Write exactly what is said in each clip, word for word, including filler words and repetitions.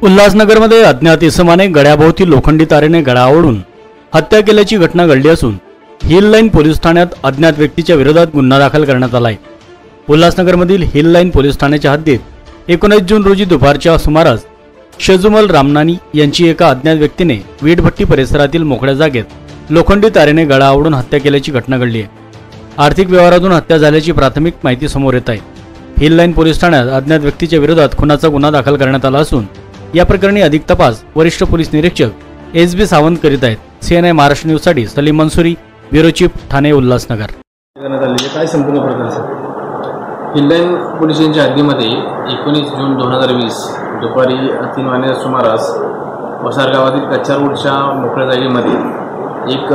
उल्हासनगरमध्ये अज्ञात इसमाने गळ्याभोवती लोखंडी तारेने गळा आवळून हत्या केल्याची घटना घडली असून हिल लाईन पोलीस ठाण्यात अज्ञात व्यक्तीच्या विरोधात गुन्हा दाखल करण्यात आला आहे। उल्हासनगरमधील हिल लाईन पोलीस ठाण्याच्या हद्दीत एकोणीस जून रोजी दुपारच्या सुमारास शेजुमल रामनानी यांची एका अज्ञात व्यक्तीने वीटभट्टी परिसरातील मोकळ्या जागेत लोखंडी तारेने गळा आवळून हत्या केल्याची घटना घडली आहे। आर्थिक व्यवहारातून हत्या झाल्याची प्राथमिक माहिती समोर येत आहे। हिल लाईन पोलीस ठाण्यात अज्ञात व्यक्तीच्या विरोधात खुनाचा गुन्हा दाखल करण्यात आला असून या प्रकरणी अधिक तपास वरिष्ठ पोलीस निरीक्षक एस बी सावंत करीत आहेत। सीएनआय महाराष्ट्र न्यूज साठी सलीम मंसूरी, ब्युरो चीफ, ठाणे, उल्हासनगर। काय संपूर्ण प्रकार हिल लाईन पोलीस स्टेशनच्या हद्दीमध्ये एकोणीस जून दोन हजार वीस दुपारी तीन वाजण्याच्या सुमारास वसार गावातील कच्च्या रोडच्या मोकळ्या जागेमध्ये एक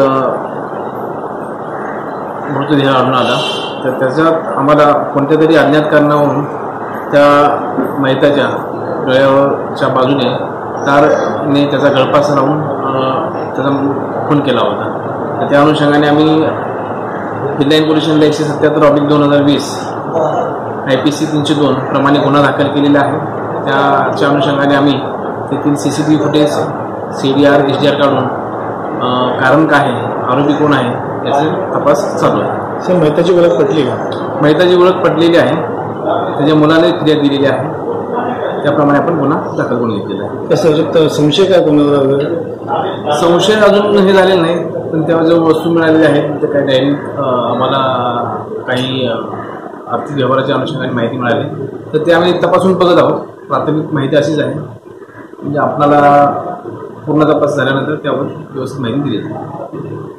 मृतदेह आढळून आला। तर त्याच्यात आम्हाला कोणत्या तरी अज्ञात कारणावरून त्या मैताच्या गळ्यावरच्या बाजूने तारने त्याचा गळफास लावून त्याचा खून केला होता। तर त्या अनुषंगाने आम्ही हिल लाईन पोलीस स्टेशनला एकशे सत्याहत्तर ऑब्लिक दोन हजार वीस आय पी सी तीनशे दोन प्रमाणे गुन्हा दाखल केलेला आहे। त्याच्या अनुषंगाने आम्ही तेथील C C T V footage, C D R, S D R काढून कारण काय आहे, आरोपी कोण आहे याचे तपास चालू आहे। सर, मैताची ओळख पटली का? मैताची ओळख पटलेली आहे, त्याच्या मुलाने फिर्याद दिलेली आहे, त्याप्रमाणे आपण गुन्हा दाखल करून घेतलेला आहे। तसं संशय काय कोणाला वगैरे? संशय अजून हे झालेलं नाही, पण तेव्हा जो वस्तू मिळालेल्या आहेत तर काही डायरी आम्हाला काही आर्थिक व्यवहाराच्या अनुषंगाने माहिती मिळाली, तर ते आम्ही तपासून बघत आहोत। प्राथमिक माहिती अशीच आहे, म्हणजे आपल्याला पूर्ण तपास झाल्यानंतर त्यावर व्यवस्थित माहिती दिली जाते।